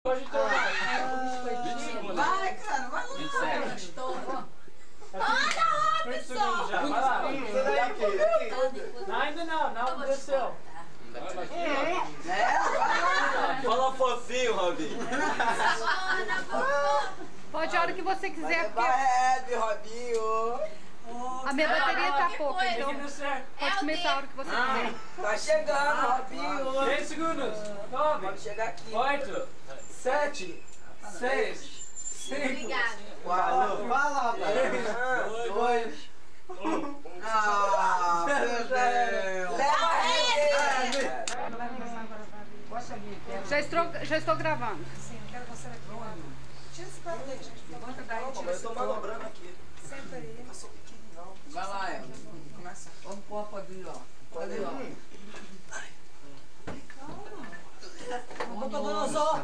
Pode tomar. Vai, cara, vai lá. 27. Olha, pessoal. Já, vai lá. Não, ainda não desceu. Fala fofinho, Robinho. Pode a hora que você quiser, porque Bebe, Robinho. a minha bateria tá pouca, então Descer. pode começar a hora que você quiser. Tá chegando, Robinho. 10 segundos. 9, Pode chegar aqui. 8, 7, 6, 5, Fala, rapaz. 2, 1. Ah, perdeu. Leva ele. Já estou gravando. Sim, eu quero você aqui. Tira esse prato daí, gente. Levanta daí, tira esse Eu tô manobrando aqui. Senta aí. Vai lá, Eva. Começa. Vamos pôr pra vir, ó. Ali, ó. Nabucodonosor.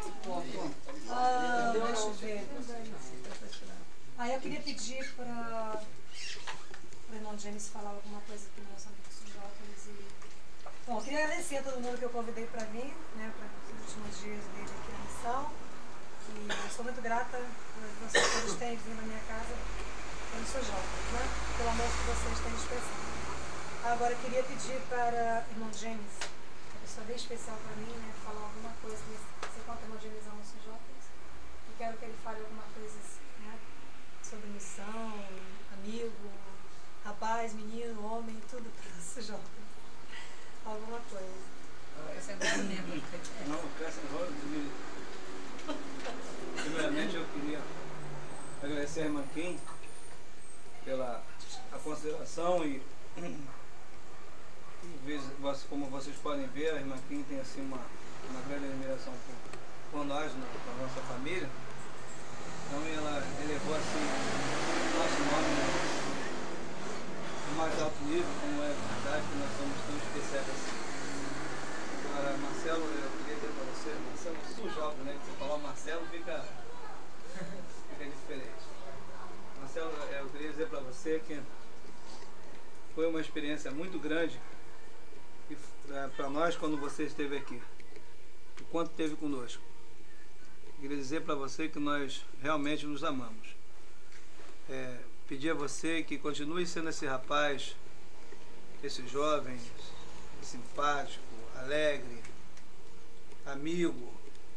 Deixa eu ver. Aí eu queria pedir para o irmão James falar alguma coisa aqui meus amigos jovens. Bom, eu queria agradecer a todo mundo que eu convidei para vir, né, para os últimos dias dele aqui na missão. E eu sou muito grata por vocês todos terem vindo na minha casa, pelos seus jovens, né? Pelo amor que vocês têm expressado. Agora eu queria pedir para o irmão James, uma pessoa bem especial para mim, né, falar alguma coisa nesse quanto o irmão James ama os seus jovens. E quero que ele fale alguma coisa, né, sobre missão, amigo, rapaz, menino, homem, tudo para os seus jovens. Alguma coisa. Não, primeiramente eu queria agradecer a irmã Kim pela a consideração e como vocês podem ver, a irmã Kim tem assim uma grande admiração por nós, por nossa família. Então ela elevou assim nosso nome no mais alto nível, como é verdade que nós somos tão especiais assim. Agora, Marcelo, eu queria dizer para você, Marcelo, sou jovem, né? Que você falar Marcelo fica diferente. Marcelo, eu queria dizer para você que foi uma experiência muito grande para nós quando você esteve aqui, o quanto esteve conosco. Eu queria dizer para você que nós realmente nos amamos. Pedir a você que continue sendo esse rapaz, esse jovem, simpático, alegre, amigo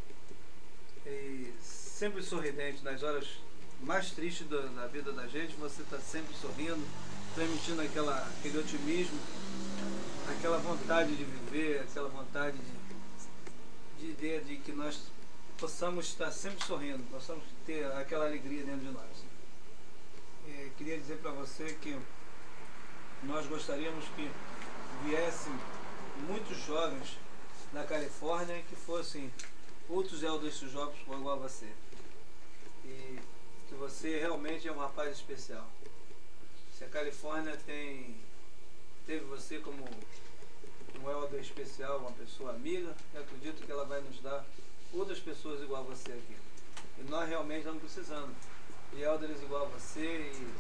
e sempre sorridente. Nas horas mais tristes da vida da gente, você está sempre sorrindo, transmitindo aquele otimismo, aquela vontade de viver, aquela vontade de que nós possamos estar sempre sorrindo, possamos ter aquela alegria dentro de nós. Queria dizer para você que nós gostaríamos que viessem muitos jovens da Califórnia que fossem outros elders jovens igual a você. E que você realmente é um rapaz especial. Se a Califórnia teve você como um elder especial, uma pessoa amiga, eu acredito que ela vai nos dar outras pessoas igual a você aqui. E nós realmente estamos precisando de elders igual a você e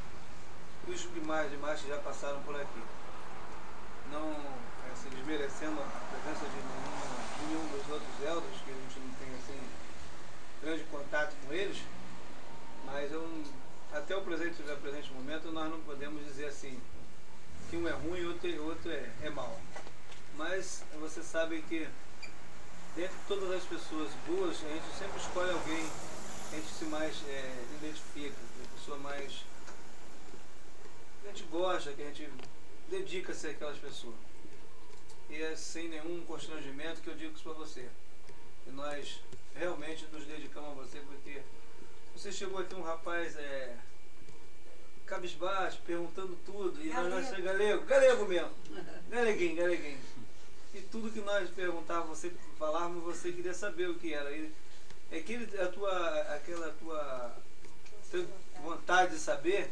os demais que já passaram por aqui. Não se desmerecendo a presença de nenhum dos outros elders, que a gente não tem assim grande contato com eles, mas até o presente momento nós não podemos dizer assim que um é ruim e outro é mau. Mas você sabe que dentro de todas as pessoas boas, a gente sempre escolhe alguém que a gente se mais identifica, a pessoa mais que a gente gosta, que a gente dedica-se àquelas pessoas. E é sem nenhum constrangimento que eu digo isso para você. E nós realmente nos dedicamos a você, porque você chegou aqui um rapaz cabisbaixo, perguntando tudo, e nós chegamos galego mesmo, galeguinho. E tudo que nós perguntávamos, você falávamos, você queria saber o que era. E aquela tua vontade de saber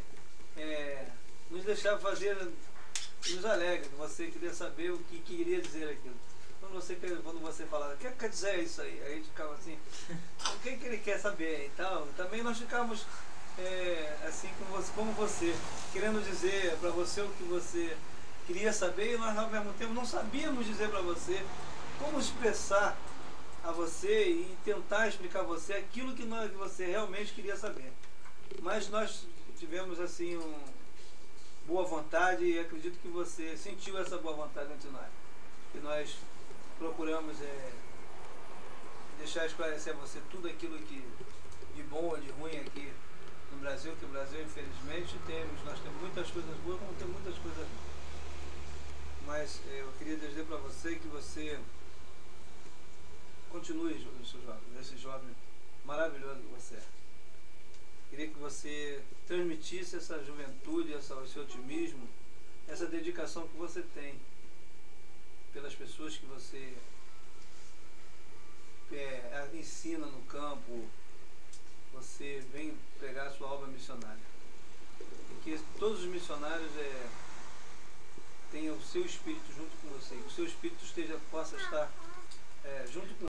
nos deixava fazer, nos alegra, que você queria saber o que queria dizer aquilo. Quando você falava, o que quer dizer isso aí? Aí a gente ficava assim, o que ele quer saber? Então, também nós ficávamos assim como você, querendo dizer para você o que você queria saber, e nós ao mesmo tempo não sabíamos dizer para você como expressar a você e tentar explicar a você aquilo que você realmente queria saber. Mas nós tivemos assim boa vontade e acredito que você sentiu essa boa vontade entre nós. E nós procuramos deixar esclarecer a você tudo aquilo que de bom ou de ruim aqui no Brasil, que o Brasil infelizmente nós temos muitas coisas boas, como tem muitas coisas ruins. Mas eu queria dizer para você que você continue, esse jovem maravilhoso que você é. Queria que você transmitisse essa juventude, esse otimismo, essa dedicação que você tem pelas pessoas que você ensina no campo, você vem pregar a sua obra missionária. E que todos os missionários tenham o seu espírito junto com você, que o seu espírito possa estar junto com